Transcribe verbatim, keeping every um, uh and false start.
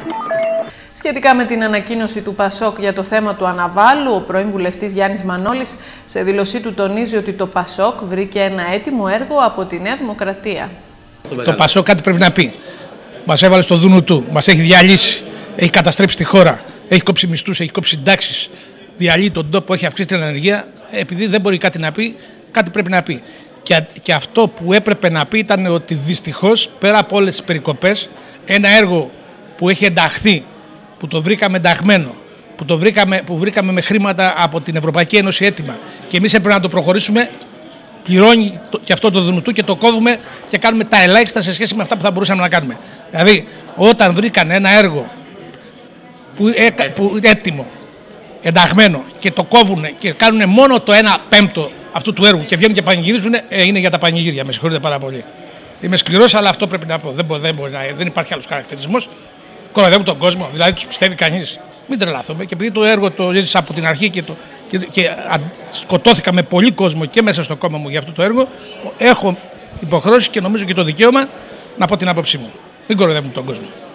Σχετικά με την ανακοίνωση του Πασόκ για το θέμα του αναβάλου, ο πρώην βουλευτής Γιάννης Μανώλης σε δήλωσή του τονίζει ότι το Πασόκ βρήκε ένα έτοιμο έργο από τη Νέα Δημοκρατία. Το Πασόκ κάτι πρέπει να πει. Μας έβαλε στο δούνου του, μας έχει διαλύσει, έχει καταστρέψει τη χώρα, έχει κόψει μισθούς, έχει κόψει συντάξεις, διαλύει τον τόπο, έχει αυξήσει την ανεργία. Επειδή δεν μπορεί κάτι να πει, κάτι πρέπει να πει. Και, και αυτό που έπρεπε να πει ήταν ότι δυστυχώς πέρα από όλες τις περικοπές, ένα έργο που έχει ενταχθεί, που το βρήκαμε ενταγμένο, που, το βρήκαμε, που βρήκαμε με χρήματα από την Ευρωπαϊκή Ένωση έτοιμα και εμείς έπρεπε να το προχωρήσουμε, πληρώνει το, και αυτό το δουνουτού και το κόβουμε και κάνουμε τα ελάχιστα σε σχέση με αυτά που θα μπορούσαμε να κάνουμε. Δηλαδή, όταν βρήκαν ένα έργο που, ε, που έτοιμο, ενταγμένο και το κόβουν και κάνουν μόνο το ένα πέμπτο αυτού του έργου και βγαίνουν και πανηγυρίζουν, ε, είναι για τα πανηγύρια. Με συγχωρείτε πάρα πολύ. Είμαι σκληρός, αλλά αυτό πρέπει να πω. Δεν, δεν, μπορεί να, δεν υπάρχει άλλος χαρακτηρισμός. Κοροϊδεύουν τον κόσμο, δηλαδή τους πιστεύει κανείς. Μην τρελαθούμε. Και επειδή το έργο το ζήτησα από την αρχή και, το, και, και α, σκοτώθηκα με πολύ κόσμο και μέσα στο κόμμα μου για αυτό το έργο, έχω υποχρεώσει και νομίζω και το δικαίωμα να πω την άποψή μου. Μην κοροϊδεύουν τον κόσμο.